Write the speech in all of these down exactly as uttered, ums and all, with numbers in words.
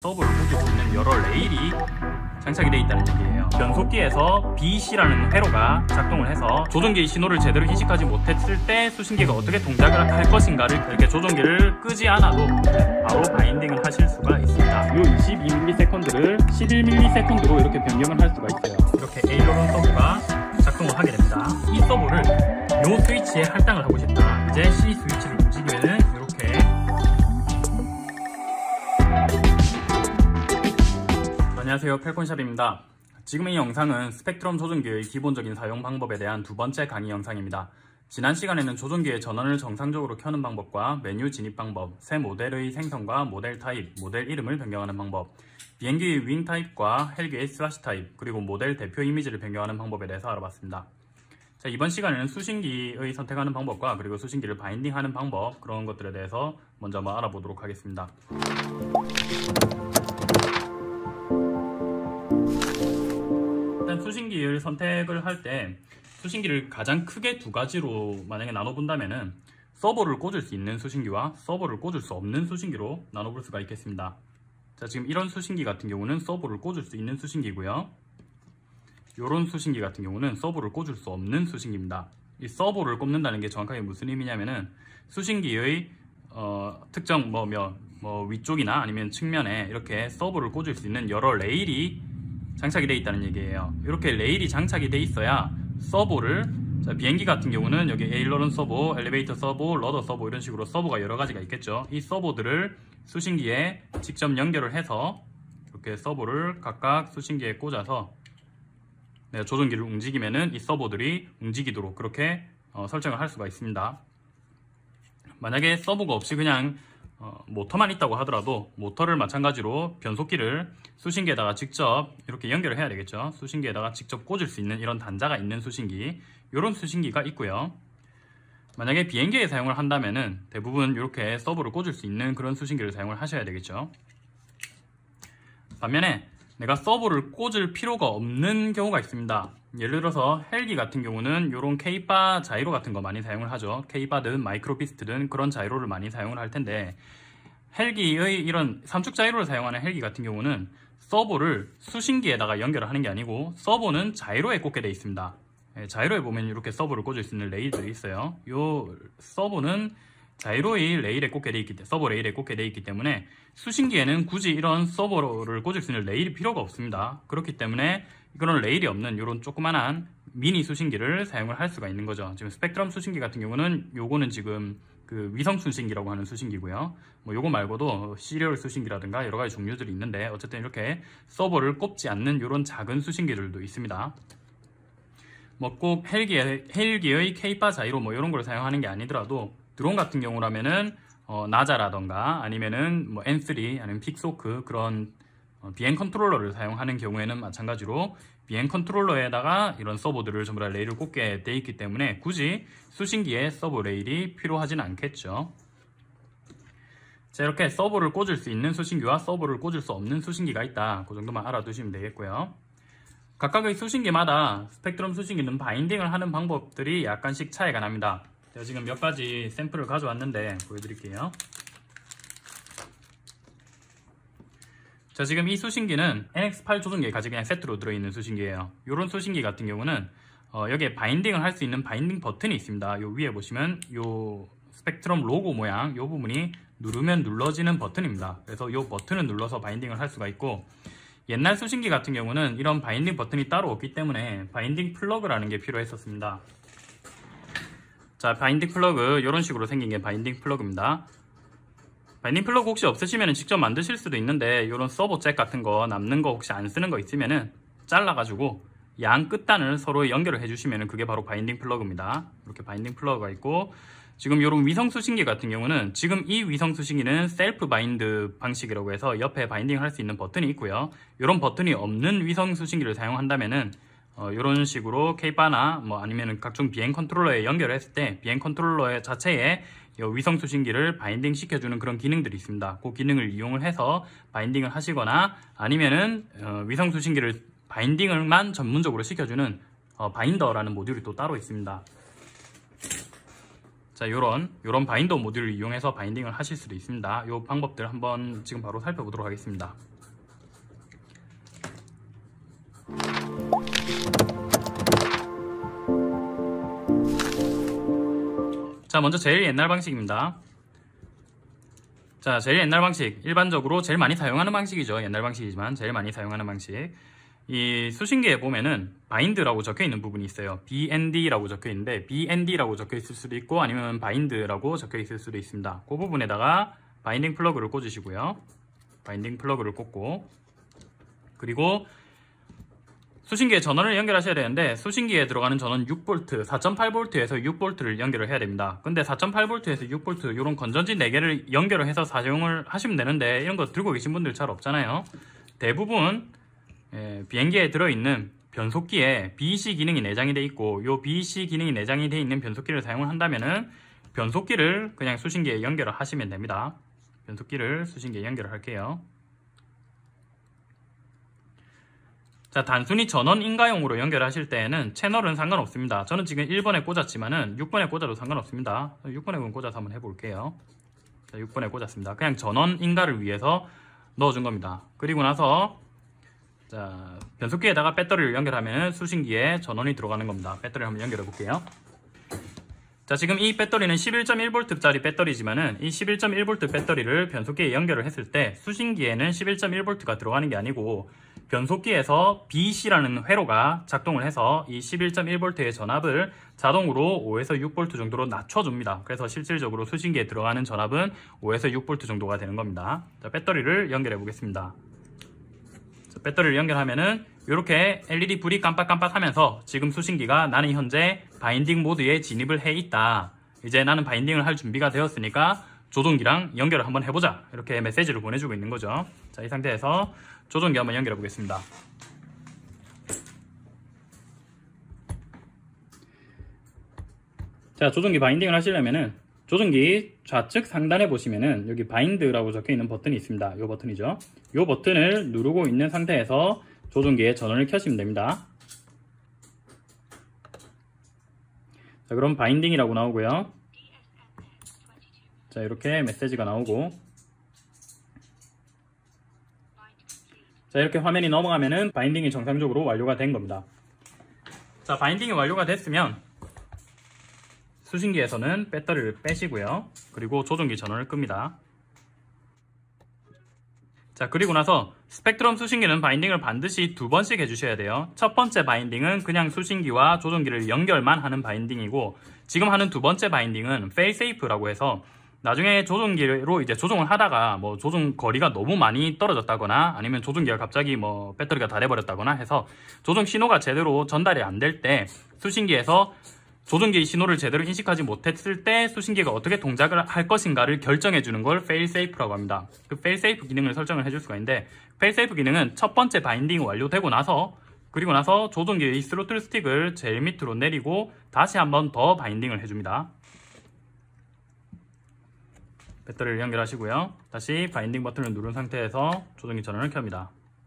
서버를 보고 있는 여러 레일이 장착이 되어 있다는 얘기예요. 변속기에서 비씨라는 회로가 작동을 해서 조종기의 신호를 제대로 인식하지 못했을 때 수신기가 어떻게 동작을 할 것인가를 이렇게 조종기를 끄지 않아도 바로 바인딩을 하실 수가 있습니다. 이 이십이 밀리세컨드를 십일 밀리세컨드로 이렇게 변경을 할 수가 있어요. 이렇게 에일러론 서버가 작동을 하게 됩니다. 이 서버를 이 스위치에 할당을 하고 싶다. 이제 C 스위치를 움직이면은 이렇게 안녕하세요, 펠콘샵입니다. 지금 이 영상은 스펙트럼 조종기의 기본적인 사용 방법에 대한 두 번째 강의 영상입니다. 지난 시간에는 조종기의 전원을 정상적으로 켜는 방법과 메뉴 진입 방법, 새 모델의 생성과 모델 타입, 모델 이름을 변경하는 방법, 비행기의 윙 타입과 헬기의 슬래시 타입, 그리고 모델 대표 이미지를 변경하는 방법에 대해서 알아봤습니다. 자, 이번 시간에는 수신기의 선택하는 방법과 그리고 수신기를 바인딩하는 방법, 그런 것들에 대해서 먼저 한번 알아보도록 하겠습니다. 일단 수신기를 선택을 할 때 수신기를 가장 크게 두 가지로 만약에 나눠본다면은 서버를 꽂을 수 있는 수신기와 서버를 꽂을 수 없는 수신기로 나눠볼 수가 있겠습니다. 자, 지금 이런 수신기 같은 경우는 서버를 꽂을 수 있는 수신기고요. 이런 수신기 같은 경우는 서버를 꽂을 수 없는 수신기입니다. 이 서버를 꼽는다는 게 정확하게 무슨 의미냐면은 수신기의 어, 특정 뭐, 뭐, 뭐 위쪽이나 아니면 측면에 이렇게 서버를 꽂을 수 있는 여러 레일이 장착이 되어 있다는 얘기예요. 이렇게 레일이 장착이 되어 있어야 서버를, 자, 비행기 같은 경우는 여기 에일러론 서버, 엘리베이터 서버, 러더 서버 이런 식으로 서버가 여러 가지가 있겠죠. 이 서버들을 수신기에 직접 연결을 해서 이렇게 서버를 각각 수신기에 꽂아서 내가 조종기를 움직이면은 이 서버들이 움직이도록 그렇게 어, 설정을 할 수가 있습니다. 만약에 서버가 없이 그냥 어, 모터만 있다고 하더라도 모터를 마찬가지로 변속기를 수신기에다가 직접 이렇게 연결을 해야 되겠죠. 수신기에다가 직접 꽂을 수 있는 이런 단자가 있는 수신기, 이런 수신기가 있고요. 만약에 비행기에 사용을 한다면은 대부분 이렇게 서버를 꽂을 수 있는 그런 수신기를 사용을 하셔야 되겠죠. 반면에 내가 서버를 꽂을 필요가 없는 경우가 있습니다. 예를 들어서 헬기 같은 경우는 이런 K바 자이로 같은 거 많이 사용을 하죠. K바든 마이크로피스트든 그런 자이로를 많이 사용을 할 텐데, 헬기의 이런 삼축 자이로를 사용하는 헬기 같은 경우는 서버를 수신기에다가 연결을 하는 게 아니고 서버는 자이로에 꽂게 되어 있습니다. 자이로에 보면 이렇게 서버를 꽂을 수 있는 레일들이 있어요. 이 서버는 자이로의 레일에 꽂게 되어 있기 때문에, 서버 레일에 꽂게 되어 있기 때문에 수신기에는 굳이 이런 서버를 꽂을 수 있는 레일이 필요가 없습니다. 그렇기 때문에 이런 레일이 없는 이런 조그만한 미니 수신기를 사용을 할 수가 있는 거죠. 지금 스펙트럼 수신기 같은 경우는 요거는 지금 그 위성 수신기라고 하는 수신기고요. 뭐 요거 말고도 시리얼 수신기라든가 여러 가지 종류들이 있는데, 어쨌든 이렇게 서버를 꼽지 않는 이런 작은 수신기들도 있습니다. 뭐 꼭 헬기의, 헬기의 K바 자이로 뭐 이런 걸 사용하는 게 아니더라도 드론 같은 경우라면은 어, 나자라던가 아니면은 뭐 엔 쓰리 아니면 픽소크 그런 어, 비행 컨트롤러를 사용하는 경우에는 마찬가지로 비행 컨트롤러에다가 이런 서버들을 전부 다 레일을 꽂게 돼 있기 때문에 굳이 수신기에 서버 레일이 필요하진 않겠죠. 자, 이렇게 서버를 꽂을 수 있는 수신기와 서버를 꽂을 수 없는 수신기가 있다. 그 정도만 알아두시면 되겠고요. 각각의 수신기마다 스펙트럼 수신기는 바인딩을 하는 방법들이 약간씩 차이가 납니다. 제가 지금 몇 가지 샘플을 가져왔는데 보여드릴게요. 자, 지금 이 수신기는 엔 엑스 팔 조종기에 같이 그냥 세트로 들어있는 수신기예요. 이런 수신기 같은 경우는 어, 여기에 바인딩을 할 수 있는 바인딩 버튼이 있습니다. 요 위에 보시면 요 스펙트럼 로고 모양 요 부분이 누르면 눌러지는 버튼입니다. 그래서 요 버튼을 눌러서 바인딩을 할 수가 있고, 옛날 수신기 같은 경우는 이런 바인딩 버튼이 따로 없기 때문에 바인딩 플러그라는 게 필요했었습니다. 자, 바인딩 플러그 이런 식으로 생긴 게 바인딩 플러그입니다. 바인딩 플러그 혹시 없으시면 직접 만드실 수도 있는데, 이런 서버 잭 같은 거 남는 거 혹시 안 쓰는 거 있으면은 잘라가지고 양 끝단을 서로 연결을 해주시면 그게 바로 바인딩 플러그입니다. 이렇게 바인딩 플러그가 있고, 지금 이런 위성 수신기 같은 경우는 지금 이 위성 수신기는 셀프 바인드 방식이라고 해서 옆에 바인딩을 할 수 있는 버튼이 있고요. 이런 버튼이 없는 위성 수신기를 사용한다면은 어, 이런 식으로 K바나 뭐 아니면 각종 비행 컨트롤러에 연결을 했을 때 비행 컨트롤러 자체에 위성 수신기를 바인딩 시켜주는 그런 기능들이 있습니다. 그 기능을 이용을 해서 바인딩을 하시거나 아니면은 어, 위성 수신기를 바인딩을만 전문적으로 시켜주는 어, 바인더라는 모듈이 또 따로 있습니다. 자, 요런 요런 바인더 모듈을 이용해서 바인딩을 하실 수도 있습니다. 요 방법들 한번 지금 바로 살펴보도록 하겠습니다. 자, 먼저 제일 옛날 방식입니다. 자, 제일 옛날 방식, 일반적으로 제일 많이 사용하는 방식이죠. 옛날 방식이지만 제일 많이 사용하는 방식. 이 수신기에 보면은 바인드라고 적혀 있는 부분이 있어요. 비엔디라고 적혀 있는데 비엔디라고 적혀 있을 수도 있고 아니면 바인드라고 적혀 있을 수도 있습니다. 그 부분에다가 바인딩 플러그를 꽂으시고요. 바인딩 플러그를 꽂고, 그리고 수신기에 전원을 연결하셔야 되는데 수신기에 들어가는 전원 육 볼트, 사 점 팔 볼트에서 육 볼트를 연결을 해야 됩니다. 근데 사 점 팔 볼트에서 육 볼트 이런 건전지 네 개를 연결을 해서 사용을 하시면 되는데 이런 거 들고 계신 분들 잘 없잖아요. 대부분 예, 비행기에 들어있는 변속기에 비이씨 기능이 내장이 되어 있고 이 비이씨 기능이 내장이 되어 있는 변속기를 사용을 한다면은 변속기를 그냥 수신기에 연결을 하시면 됩니다. 변속기를 수신기에 연결을 할게요. 자, 단순히 전원 인가용으로 연결하실 때에는 채널은 상관없습니다. 저는 지금 일 번에 꽂았지만은 육 번에 꽂아도 상관없습니다. 육 번에 꽂아서 한번 해볼게요. 자, 육 번에 꽂았습니다. 그냥 전원 인가를 위해서 넣어준 겁니다. 그리고 나서 자, 변속기에다가 배터리를 연결하면 수신기에 전원이 들어가는 겁니다. 배터리를 한번 연결해 볼게요. 자, 지금 이 배터리는 십일 점 일 볼트짜리 배터리지만은 이 십일 점 일 볼트 배터리를 변속기에 연결을 했을 때 수신기에는 십일 점 일 볼트가 들어가는 게 아니고 변속기에서 비이씨라는 회로가 작동을 해서 이 십일 점 일 볼트의 전압을 자동으로 오에서 육 볼트 정도로 낮춰줍니다. 그래서 실질적으로 수신기에 들어가는 전압은 오에서 육 볼트 정도가 되는 겁니다. 자, 배터리를 연결해 보겠습니다. 자, 배터리를 연결하면은 이렇게 엘이디 불이 깜빡깜빡 하면서 지금 수신기가 나는 현재 바인딩 모드에 진입을 해 있다. 이제 나는 바인딩을 할 준비가 되었으니까 조종기랑 연결을 한번 해보자. 이렇게 메시지를 보내주고 있는 거죠. 자, 이 상태에서 조종기 한번 연결해 보겠습니다. 자, 조종기 바인딩을 하시려면은 조종기 좌측 상단에 보시면은 여기 바인드라고 적혀 있는 버튼이 있습니다. 이 버튼이죠. 이 버튼을 누르고 있는 상태에서 조종기에 전원을 켜시면 됩니다. 자, 그럼 바인딩이라고 나오고요. 자, 이렇게 메시지가 나오고, 자, 이렇게 화면이 넘어가면은 바인딩이 정상적으로 완료가 된 겁니다. 자, 바인딩이 완료가 됐으면 수신기에서는 배터리를 빼시고요. 그리고 조종기 전원을 끕니다. 자, 그리고 나서 스펙트럼 수신기는 바인딩을 반드시 두 번씩 해주셔야 돼요. 첫 번째 바인딩은 그냥 수신기와 조종기를 연결만 하는 바인딩이고, 지금 하는 두 번째 바인딩은 fail safe라고 해서 나중에 조종기로 이제 조종을 하다가 뭐 조종 거리가 너무 많이 떨어졌다거나 아니면 조종기가 갑자기 뭐 배터리가 다 돼버렸다거나 해서 조종 신호가 제대로 전달이 안 될 때 수신기에서 조종기의 신호를 제대로 인식하지 못했을 때 수신기가 어떻게 동작을 할 것인가를 결정해 주는 걸 fail safe라고 합니다. 그 fail safe 기능을 설정을 해줄 수가 있는데, fail safe 기능은 첫 번째 바인딩이 완료되고 나서 그리고 나서 조종기의 스로틀 스틱을 제일 밑으로 내리고 다시 한 번 더 바인딩을 해줍니다. 배터리를 연결하시고요. 다시 바인딩 버튼을 누른 상태에서 조종기 전원을 켭니다.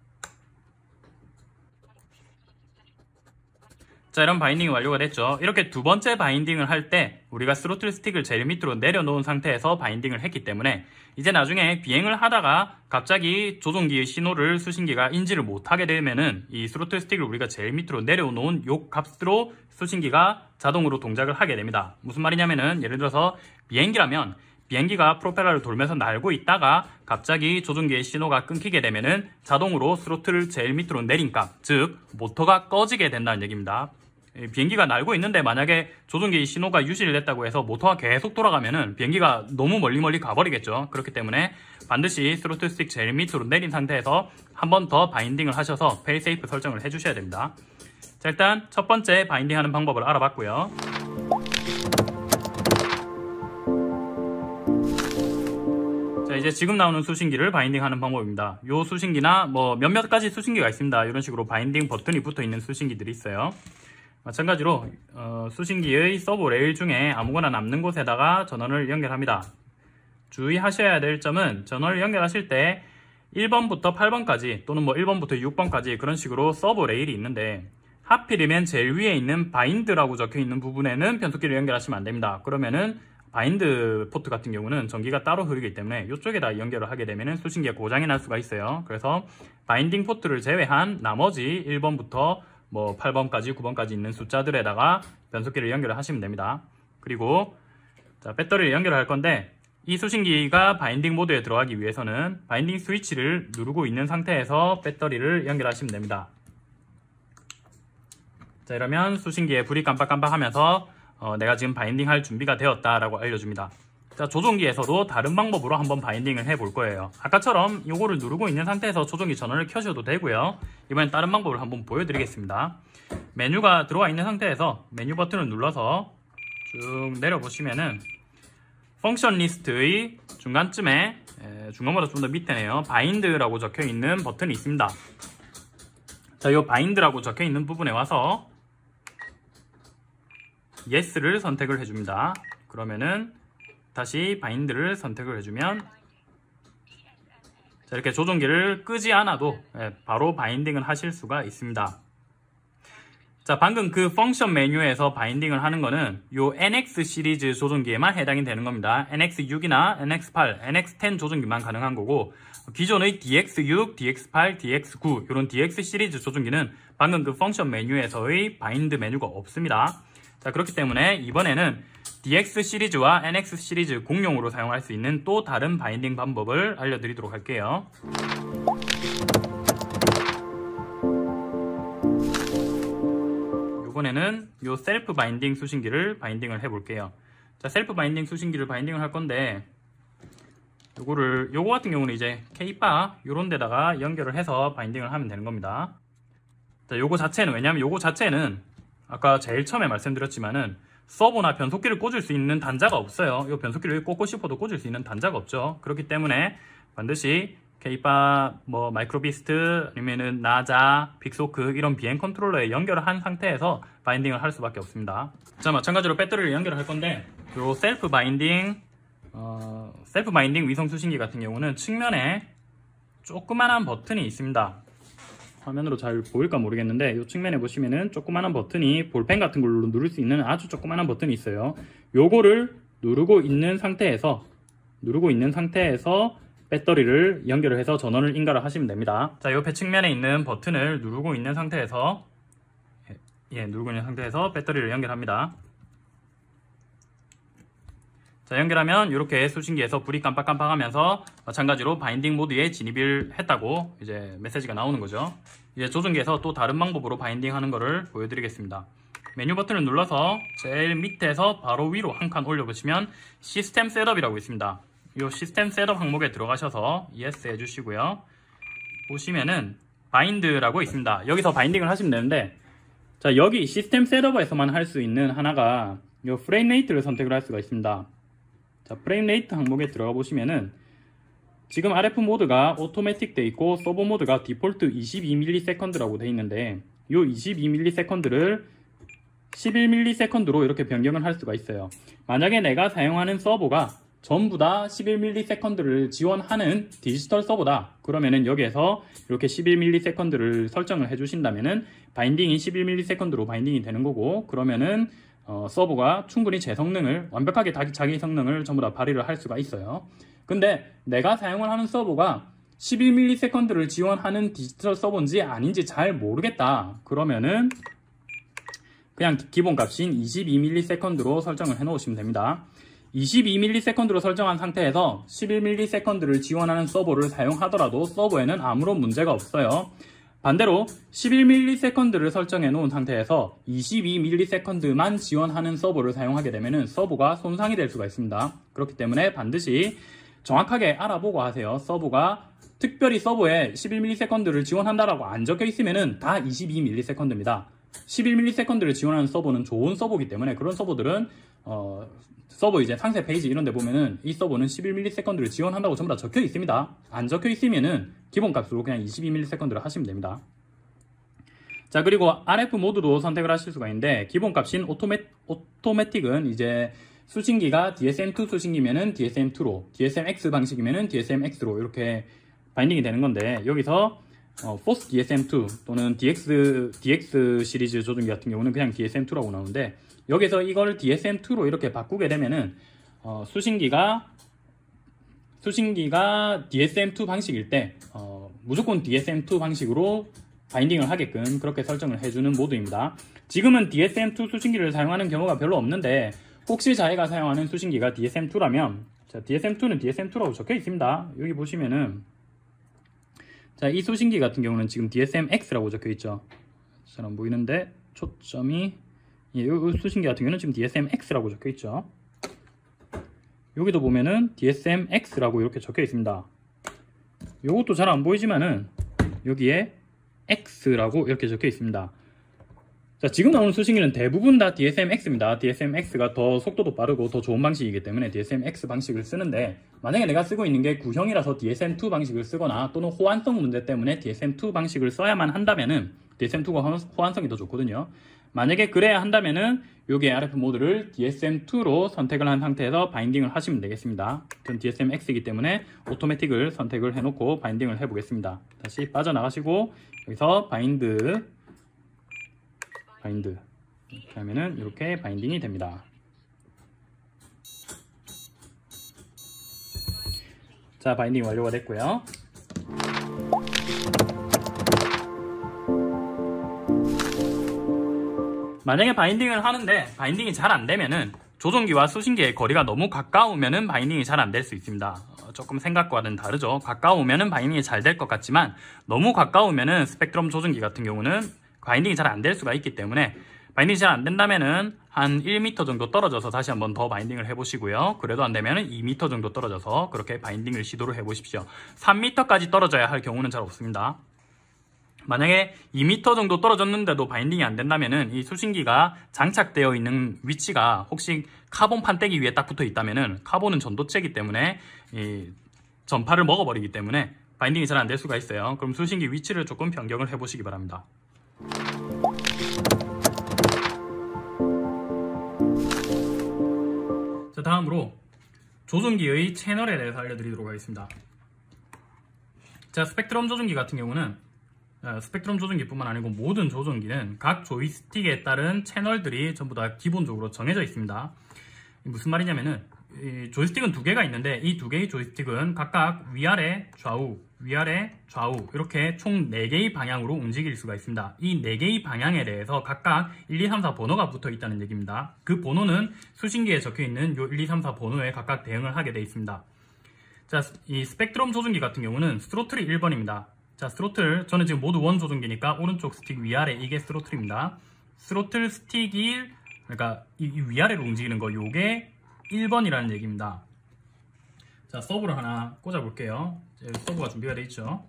자, 이런 바인딩이 완료가 됐죠. 이렇게 두 번째 바인딩을 할 때 우리가 스로틀 스틱을 제일 밑으로 내려놓은 상태에서 바인딩을 했기 때문에 이제 나중에 비행을 하다가 갑자기 조종기의 신호를 수신기가 인지를 못하게 되면은 이 스로틀 스틱을 우리가 제일 밑으로 내려놓은 요 값으로 수신기가 자동으로 동작을 하게 됩니다. 무슨 말이냐면은 예를 들어서 비행기라면 비행기가 프로펠러를 돌면서 날고 있다가 갑자기 조종기의 신호가 끊기게 되면은 자동으로 스로틀을 제일 밑으로 내린 값, 즉 모터가 꺼지게 된다는 얘기입니다. 비행기가 날고 있는데 만약에 조종기의 신호가 유지를 됐다고 해서 모터가 계속 돌아가면은 비행기가 너무 멀리 멀리 가버리겠죠. 그렇기 때문에 반드시 스로틀 스틱 제일 밑으로 내린 상태에서 한 번 더 바인딩을 하셔서 페일 세이프 설정을 해주셔야 됩니다. 자, 일단 첫 번째 바인딩 하는 방법을 알아봤고요. 자, 이제 지금 나오는 수신기를 바인딩 하는 방법입니다. 이 수신기나 뭐 몇몇 가지 수신기가 있습니다. 이런 식으로 바인딩 버튼이 붙어 있는 수신기들이 있어요. 마찬가지로 어, 수신기의 서브 레일 중에 아무거나 남는 곳에다가 전원을 연결합니다. 주의하셔야 될 점은 전원을 연결하실 때 일 번부터 팔 번까지 또는 뭐 일 번부터 육 번까지 그런 식으로 서브 레일이 있는데 하필이면 제일 위에 있는 바인드라고 적혀 있는 부분에는 변속기를 연결하시면 안 됩니다. 그러면은 바인드 포트 같은 경우는 전기가 따로 흐르기 때문에 이쪽에다 연결을 하게 되면 수신기에 고장이 날 수가 있어요. 그래서 바인딩 포트를 제외한 나머지 일 번부터 뭐 팔 번까지 구 번까지 있는 숫자들에다가 변속기를 연결을 하시면 됩니다. 그리고 자, 배터리를 연결할 건데 이 수신기가 바인딩 모드에 들어가기 위해서는 바인딩 스위치를 누르고 있는 상태에서 배터리를 연결하시면 됩니다. 자, 이러면 수신기에 불이 깜빡깜빡 하면서 어, 내가 지금 바인딩 할 준비가 되었다 라고 알려줍니다. 자, 조종기에서도 다른 방법으로 한번 바인딩을 해 볼 거예요. 아까처럼 이거를 누르고 있는 상태에서 조종기 전원을 켜셔도 되고요. 이번엔 다른 방법을 한번 보여드리겠습니다. 메뉴가 들어와 있는 상태에서 메뉴 버튼을 눌러서 쭉 내려보시면은 펑션 리스트의 중간쯤에 에, 중간보다 좀 더 밑에네요. 바인드라고 적혀 있는 버튼이 있습니다. 자, 이 바인드라고 적혀 있는 부분에 와서 Yes를 선택을 해줍니다. 그러면은 다시 바인드를 선택을 해주면 자, 이렇게 조종기를 끄지 않아도 바로 바인딩을 하실 수가 있습니다. 자, 방금 그 펑션 메뉴에서 바인딩을 하는 거는 요 엔엑스 시리즈 조종기에만 해당이 되는 겁니다. 엔엑스 식이나 엔엑스 팔, 엔엑스 텐 조종기만 가능한 거고 기존의 디엑스 육, 디엑스 팔, 디엑스 구 이런 디엑스 시리즈 조종기는 방금 그 펑션 메뉴에서의 바인드 메뉴가 없습니다. 자, 그렇기 때문에 이번에는 디엑스 시리즈와 엔엑스 시리즈 공용으로 사용할 수 있는 또 다른 바인딩 방법을 알려드리도록 할게요. 이번에는 이 셀프 바인딩 수신기를 바인딩을 해볼게요. 자, 셀프 바인딩 수신기를 바인딩을 할 건데 요거를 요거 같은 경우는 이제 K바 요런 데다가 연결을 해서 바인딩을 하면 되는 겁니다. 자, 요거 자체는 왜냐면 요거 자체는 아까 제일 처음에 말씀드렸지만은 서버나 변속기를 꽂을 수 있는 단자가 없어요. 이 변속기를 꽂고 싶어도 꽂을 수 있는 단자가 없죠. 그렇기 때문에 반드시 K바, 뭐 마이크로비스트, 아니면은 나자, 빅소크 이런 비행 컨트롤러에 연결을 한 상태에서 바인딩을 할 수밖에 없습니다. 자, 마찬가지로 배터리를 연결을 할 건데 요 셀프 바인딩, 어, 셀프 바인딩 위성 수신기 같은 경우는 측면에 조그만한 버튼이 있습니다. 화면으로 잘 보일까 모르겠는데 이 측면에 보시면은 조그만한 버튼이 볼펜 같은 걸로 누를 수 있는 아주 조그만한 버튼이 있어요. 요거를 누르고 있는 상태에서 누르고 있는 상태에서 배터리를 연결을 해서 전원을 인가를 하시면 됩니다. 자, 옆에 측면에 있는 버튼을 누르고 있는 상태에서 예, 누르고 있는 상태에서 배터리를 연결합니다. 자, 연결하면 이렇게 수신기에서 불이 깜빡깜빡하면서 마찬가지로 바인딩 모드에 진입을 했다고 이제 메시지가 나오는 거죠. 이제 조종기에서 또 다른 방법으로 바인딩 하는 거를 보여드리겠습니다. 메뉴 버튼을 눌러서 제일 밑에서 바로 위로 한 칸 올려보시면 시스템 셋업이라고 있습니다. 이 시스템 셋업 항목에 들어가셔서 예스 해주시고요. 보시면은 바인드라고 있습니다. 여기서 바인딩을 하시면 되는데 자, 여기 시스템 셋업에서만 할 수 있는 하나가 이 프레임 레이트를 선택을 할 수가 있습니다. 자, 프레임 레이트 항목에 들어가 보시면은 지금 알에프 모드가 오토매틱 돼 있고 서버 모드가 디폴트 이십이 밀리세컨드라고 돼 있는데 이 이십이 밀리세컨드를 십일 밀리세컨드로 이렇게 변경을 할 수가 있어요. 만약에 내가 사용하는 서버가 전부 다 십일 밀리세컨드를 지원하는 디지털 서버다. 그러면은 여기에서 이렇게 십일 밀리세컨드를 설정을 해주신다면은 바인딩이 십일 밀리세컨드로 바인딩이 되는 거고, 그러면은 어, 서버가 충분히 제 성능을 완벽하게 자기, 자기 성능을 전부 다 발휘를 할 수가 있어요. 근데 내가 사용을 하는 서버가 십일 밀리세컨드를 지원하는 디지털 서버인지 아닌지 잘 모르겠다. 그러면은 그냥 기본 값인 이십이 밀리세컨드로 설정을 해 놓으시면 됩니다. 이십이 밀리세컨드로 설정한 상태에서 십일 밀리세컨드를 지원하는 서버를 사용하더라도 서버에는 아무런 문제가 없어요. 반대로 십일 밀리세컨드를 설정해 놓은 상태에서 이십이 밀리세컨드만 지원하는 서버를 사용하게 되면 서버가 손상이 될 수가 있습니다. 그렇기 때문에 반드시 정확하게 알아보고 하세요. 서버가 특별히 서버에 십일 밀리세컨드를 지원한다라고 안 적혀 있으면 다 이십이 밀리세컨드입니다. 십일 밀리세컨드를 지원하는 서버는 좋은 서버이기 때문에 그런 서버들은 어, 서버 이제 상세 페이지 이런 데 보면은 이 서버는 십일 밀리세컨드를 지원한다고 전부 다 적혀 있습니다. 안 적혀 있으면은 기본 값으로 그냥 이십이 밀리세컨드를 하시면 됩니다. 자, 그리고 알에프 모드도 선택을 하실 수가 있는데 기본 값인 오토매, 오토매틱은 이제 수신기가 디에스엠 투 수신기면은 디에스엠 투로, 디에스엠엑스 방식이면은 디에스엠엑스로 이렇게 바인딩이 되는 건데, 여기서 어, 포스 디에스엠 투 또는 디엑스, 디엑스 시리즈 조종기 같은 경우는 그냥 디에스엠 투라고 나오는데, 여기서 이걸 디에스엠 투로 이렇게 바꾸게 되면은 어, 수신기가 수신기가 디에스엠 투 방식일 때 어, 무조건 디에스엠 투 방식으로 바인딩을 하게끔 그렇게 설정을 해주는 모드입니다. 지금은 디에스엠 투 수신기를 사용하는 경우가 별로 없는데 혹시 자기가 사용하는 수신기가 디에스엠 투라면 자, 디에스엠 투는 디에스엠 투라고 적혀 있습니다. 여기 보시면은 자, 이 수신기 같은 경우는 지금 디에스엠 엑스라고 적혀 있죠. 잘 안 보이는데 초점이 예, 이 수신기 같은 경우는 지금 디에스엠 엑스라고 적혀 있죠. 여기도 보면은 디에스엠 엑스라고 이렇게 적혀 있습니다. 요것도 잘 안 보이지만은 여기에 X라고 이렇게 적혀 있습니다. 자, 지금 나오는 수신기는 대부분 다 디에스엠 엑스입니다. 디에스엠 엑스가 더 속도도 빠르고 더 좋은 방식이기 때문에 디에스엠 엑스 방식을 쓰는데 만약에 내가 쓰고 있는 게 구형이라서 디에스엠 투 방식을 쓰거나 또는 호환성 문제 때문에 디에스엠 투 방식을 써야만 한다면은 디에스엠 투가 호환성이 더 좋거든요. 만약에 그래야 한다면은 요게 알에프 모드를 디에스엠 투로 선택을 한 상태에서 바인딩을 하시면 되겠습니다. 전 디에스엠 엑스이기 때문에 오토매틱을 선택을 해놓고 바인딩을 해보겠습니다. 다시 빠져나가시고 여기서 바인드 바인드 이렇게 하면은 이렇게 바인딩이 됩니다. 자, 바인딩 완료가 됐고요. 만약에 바인딩을 하는데 바인딩이 잘 안되면은 조종기와 수신기의 거리가 너무 가까우면은 바인딩이 잘 안 될 수 있습니다. 어, 조금 생각과는 다르죠. 가까우면은 바인딩이 잘 될 것 같지만 너무 가까우면은 스펙트럼 조종기 같은 경우는 바인딩이 잘 안 될 수가 있기 때문에 바인딩이 잘 안 된다면은 한 일 미터 정도 떨어져서 다시 한번 더 바인딩을 해보시고요. 그래도 안 되면은 이 미터 정도 떨어져서 그렇게 바인딩을 시도를 해보십시오. 삼 미터까지 떨어져야 할 경우는 잘 없습니다. 만약에 이 미터 정도 떨어졌는데도 바인딩이 안 된다면은 이 수신기가 장착되어 있는 위치가 혹시 카본 판때기 위에 딱 붙어 있다면은 카본은 전도체이기 때문에 이 전파를 먹어버리기 때문에 바인딩이 잘 안 될 수가 있어요. 그럼 수신기 위치를 조금 변경을 해보시기 바랍니다. 자, 다음으로 조종기의 채널에 대해서 알려드리도록 하겠습니다. 자, 스펙트럼 조종기 같은 경우는 스펙트럼 조종기뿐만 아니고 모든 조종기는 각 조이스틱에 따른 채널들이 전부 다 기본적으로 정해져 있습니다. 무슨 말이냐면은 이 조이스틱은 두 개가 있는데 이 두 개의 조이스틱은 각각 위아래 좌우 위아래 좌우 이렇게 총 네 개의 방향으로 움직일 수가 있습니다. 이 네 개의 방향에 대해서 각각 일, 이, 삼, 사 번호가 붙어 있다는 얘기입니다. 그 번호는 수신기에 적혀 있는 요 일, 이, 삼, 사 번호에 각각 대응을 하게 되어 있습니다. 자, 이 스펙트럼 조종기 같은 경우는 스로틀이 일 번입니다. 자, 스로틀, 저는 지금 모두 원 조종기니까 오른쪽 스틱 위아래 이게 스로틀입니다. 스로틀 스틱이, 그러니까 이, 이 위아래로 움직이는 거, 요게 일 번이라는 얘기입니다. 자, 서브를 하나 꽂아볼게요. 여기 서브가 준비가 되어 있죠.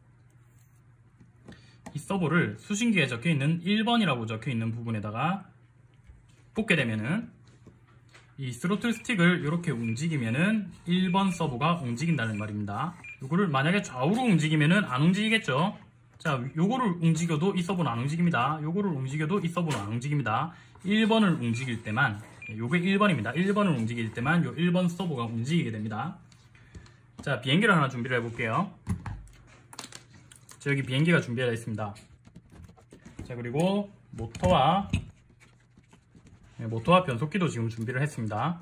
이 서브를 수신기에 적혀있는 일 번이라고 적혀있는 부분에다가 꽂게 되면은 이 스로틀 스틱을 이렇게 움직이면은 일 번 서브가 움직인다는 말입니다. 요거를 만약에 좌우로 움직이면은 안 움직이겠죠. 자, 요거를 움직여도 이 서브는 안 움직입니다. 요거를 움직여도 이 서브는 안 움직입니다. 일 번을 움직일 때만, 요게 일 번입니다. 일 번을 움직일 때만 요 일 번 서브가 움직이게 됩니다. 자, 비행기를 하나 준비를 해볼게요. 자, 여기 비행기가 준비되어 있습니다. 자, 그리고 모터와 네, 모터와 변속기도 지금 준비를 했습니다.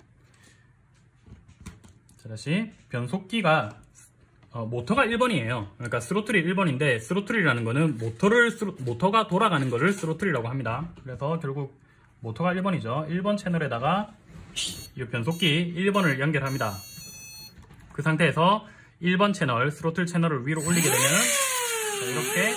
자, 다시 변속기가 어, 모터가 일 번이에요. 그러니까 스로틀이 일 번인데 스로틀이라는 거는 모터를 스로, 모터가 돌아가는 거를 스로틀이라고 합니다. 그래서 결국 모터가 일 번이죠. 일 번 채널에다가 이 변속기 일 번을 연결합니다. 그 상태에서 일 번 채널 스로틀 채널을 위로 올리게 되면 자, 이렇게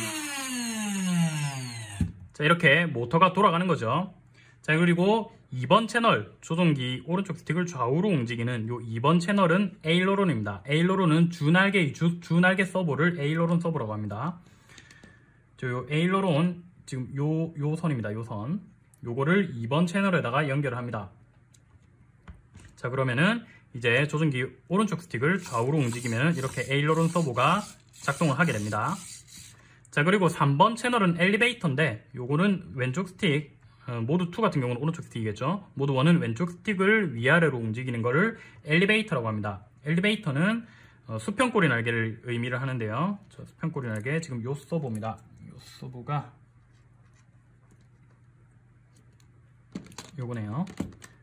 자, 이렇게 모터가 돌아가는 거죠. 자, 그리고 이 번 채널 조종기 오른쪽 스틱을 좌우로 움직이는 요 이 번 채널은 에일로론입니다. 에일로론은 주날개, 주, 주날개 서버를 에일로론 서버라고 합니다. 저 요 에일로론 지금 요, 요 선입니다. 요 선. 요거를 이 번 채널에다가 연결을 합니다. 자, 그러면은 이제 조종기 오른쪽 스틱을 좌우로 움직이면 이렇게 에일로론 서버가 작동을 하게 됩니다. 자, 그리고 삼 번 채널은 엘리베이터인데 요거는 왼쪽 스틱 어, 모드 투 같은 경우는 오른쪽 스틱이겠죠. 모드 원은 왼쪽 스틱을 위아래로 움직이는 거를 엘리베이터라고 합니다. 엘리베이터는 어, 수평꼬리 날개를 의미를 하는데요. 저 수평꼬리 날개 지금 요 서버입니다. 요 서버가 요거네요.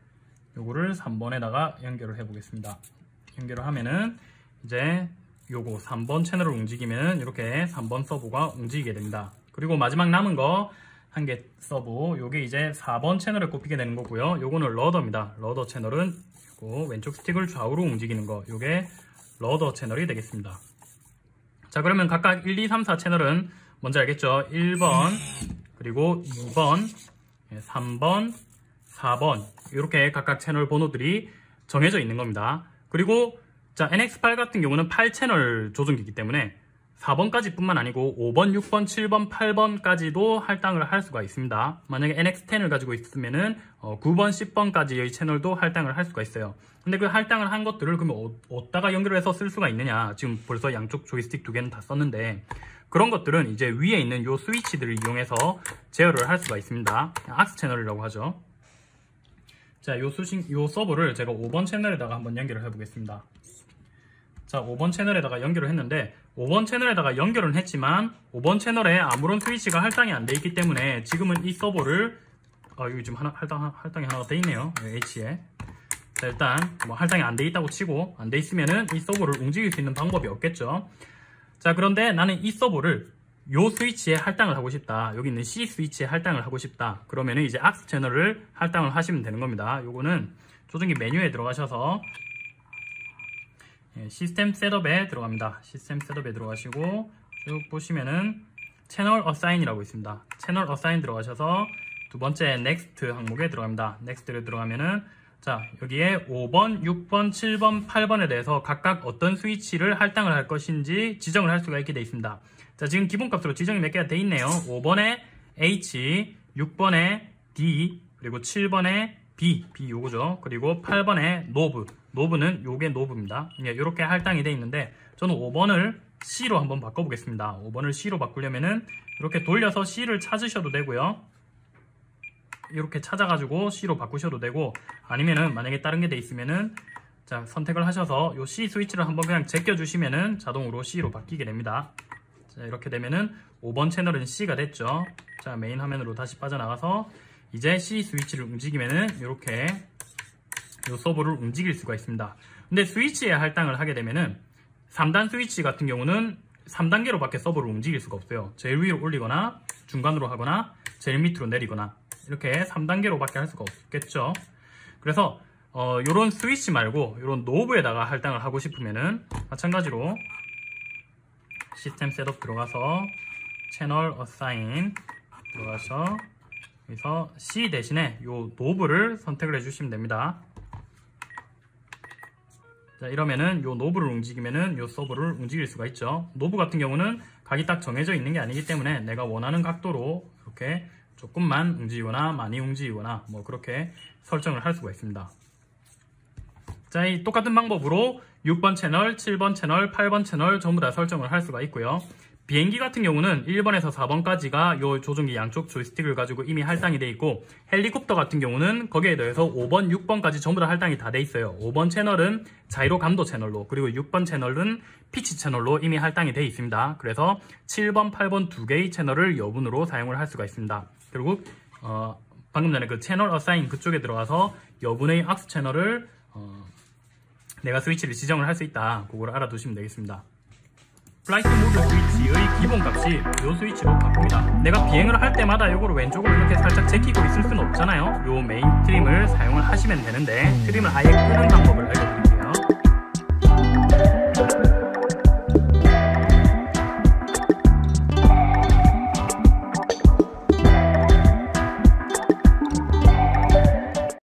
요거를 삼 번에다가 연결을 해 보겠습니다. 연결을 하면은 이제 요거 삼 번 채널을 움직이면 이렇게 삼 번 서버가 움직이게 됩니다. 그리고 마지막 남은 거 한 개 서버, 요게 이제 사 번 채널에 꼽히게 되는 거고요. 요거는 러더입니다. 러더 채널은 요거 왼쪽 스틱을 좌우로 움직이는 거, 요게 러더 채널이 되겠습니다. 자, 그러면 각각 일, 이, 삼, 사 채널은 뭔지 알겠죠? 일 번, 그리고 이 번, 삼 번, 사 번 이렇게 각각 채널 번호들이 정해져 있는 겁니다. 그리고 자, 엔엑스 팔 같은 경우는 팔 채널 조종기이기 때문에 사 번까지 뿐만 아니고 오 번, 육 번, 칠 번, 팔 번까지도 할당을 할 수가 있습니다. 만약에 엔엑스 텐을 가지고 있으면은 어, 구 번, 십 번까지의 채널도 할당을 할 수가 있어요. 근데 그 할당을 한 것들을 그러면 어, 어디다가 연결해서 쓸 수가 있느냐? 지금 벌써 양쪽 조이스틱 두 개는 다 썼는데 그런 것들은 이제 위에 있는 요 스위치들을 이용해서 제어를 할 수가 있습니다. 악스 채널이라고 하죠. 자, 요 수신, 요 서버를 제가 오 번 채널에다가 한번 연결을 해보겠습니다. 자, 오 번 채널에다가 연결을 했는데 오 번 채널에다가 연결은 했지만 오 번 채널에 아무런 스위치가 할당이 안 돼 있기 때문에 지금은 이 서버를 아, 여기 지금 하나, 할당, 할당이 하나가 돼 있네요. H에. 자, 일단 뭐 할당이 안 돼 있다고 치고 안 돼 있으면은 이 서버를 움직일 수 있는 방법이 없겠죠. 자, 그런데 나는 이 서버를 요 스위치에 할당을 하고 싶다. 여기 있는 C 스위치에 할당을 하고 싶다. 그러면은 이제 악스 채널을 할당을 하시면 되는 겁니다. 요거는 조종기 메뉴에 들어가셔서 예, 시스템 셋업에 들어갑니다. 시스템 셋업에 들어가시고 쭉 보시면은 채널 어사인이라고 있습니다. 채널 어사인 들어가셔서 두 번째 넥스트 항목에 들어갑니다. 넥스트를 들어가면은 자, 여기에 오 번, 육 번, 칠 번, 팔 번에 대해서 각각 어떤 스위치를 할당을 할 것인지 지정을 할 수가 있게 되어 있습니다. 자, 지금 기본값으로 지정이 몇 개가 되어 있네요. 오 번에 H, 육 번에 D, 그리고 칠 번에 B, B 요거죠. 그리고 팔 번에 노브, 노브는 요게 노브입니다. 예, 이렇게 할당이 되어 있는데 저는 오 번을 C로 한번 바꿔보겠습니다. 오 번을 C로 바꾸려면은 이렇게 돌려서 C를 찾으셔도 되고요. 이렇게 찾아가지고 C로 바꾸셔도 되고 아니면은 만약에 다른 게 돼 있으면은 자, 선택을 하셔서 요 C 스위치를 한번 그냥 제껴주시면은 자동으로 C로 바뀌게 됩니다. 자, 이렇게 되면은 오 번 채널은 C가 됐죠. 자, 메인 화면으로 다시 빠져나가서 이제 C 스위치를 움직이면은 이렇게 요 서버를 움직일 수가 있습니다. 근데 스위치에 할당을 하게 되면은 삼 단 스위치 같은 경우는 삼 단계로밖에 서버를 움직일 수가 없어요. 제일 위로 올리거나 중간으로 하거나 제일 밑으로 내리거나 이렇게 삼 단계로밖에 할 수가 없겠죠. 그래서 어, 요런 스위치 말고 요런 노브에다가 할당을 하고 싶으면은 마찬가지로 시스템 셋업 들어가서 채널 어사인 들어가서 여기서 C 대신에 요 노브를 선택을 해주시면 됩니다. 자, 이러면은 요 노브를 움직이면은 요 서버를 움직일 수가 있죠. 노브 같은 경우는 각이 딱 정해져 있는 게 아니기 때문에 내가 원하는 각도로 이렇게 조금만 움직이거나 많이 움직이거나 뭐 그렇게 설정을 할 수가 있습니다. 자, 이 똑같은 방법으로 육 번 채널, 칠 번 채널, 팔 번 채널 전부 다 설정을 할 수가 있고요. 비행기 같은 경우는 일 번에서 사 번까지가 요 조종기 양쪽 조이스틱을 가지고 이미 할당이 돼 있고 헬리콥터 같은 경우는 거기에 더해서 오 번, 육 번까지 전부 다 할당이 다 돼 있어요. 오 번 채널은 자이로 감도 채널로 그리고 육 번 채널은 피치 채널로 이미 할당이 돼 있습니다. 그래서 칠 번, 팔 번 두 개의 채널을 여분으로 사용을 할 수가 있습니다. 결국 어, 방금 전에 그 채널 어사인 그쪽에 들어가서 여분의 악스 채널을 어, 내가 스위치를 지정을 할 수 있다. 그거를 알아두시면 되겠습니다. 플라이트 모드 스위치의 기본값이 요 스위치로 바꿉니다. 내가 비행을 할 때마다 요거를 왼쪽으로 이렇게 살짝 제끼고 있을 수는 없잖아요. 요 메인 트림을 사용을 하시면 되는데 트림을 아예 끄는 방법을 알려드립니다.